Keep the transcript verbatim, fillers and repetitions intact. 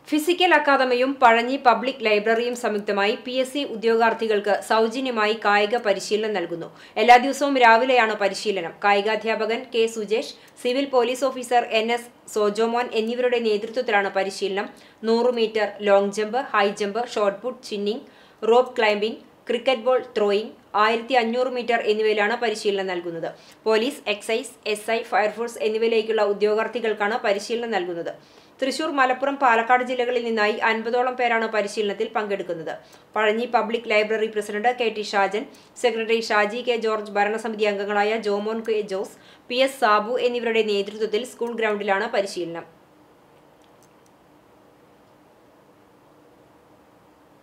Physical അക്കാദമിയും Pazhanji public ലൈബ്രറിയും സംയുക്തമായി പി എസ് സി ഉദ്യോഗാർത്ഥികൾക്ക് സൗജന്യമായി കായിക പരിശീലനം നൽകുന്നു. എല്ലാ ദിവസവും രാവിലെയാണ് പരിശീലനം. കായികാധ്യാപകൻ K Sujesh, civil police officer N S Sojomon എന്നിവരുടെ നേതൃത്വത്തിലാണ് പരിശീലനം. നൂറ് meter, long jump, high jump, shot put, chinning, rope climbing, cricket ball throwing, ആയിരത്തി അഞ്ഞൂറ് മീറ്റർ എന്നിവയിലാണ് പരിശീലനം നൽകുന്നത്. Police, excise, S I, fire force എന്നിവയിലേക്കുള്ള ഉദ്യോഗാർത്ഥികൾക്കാണ് പരിശീലനം നൽകുന്നത്. തൃശൂർ, മലപ്പുറം, പാലക്കാട് ജില്ലകളിൽ നിന്നായി അൻപതോളം പേരാണ് പരിശീലനത്തിൽ പങ്കെടുക്കുന്നത്. Pazhanji public library president K T Shajan, secretary Shaji K George, ഭരണസമിതി അംഗങ്ങളായ Jomon K Jose, P S Sabu എന്നിവരുടെ നേതൃത്വത്തിൽ സ്കൂൾ ഗ്രൗണ്ടിലാണ് പരിശീലനം.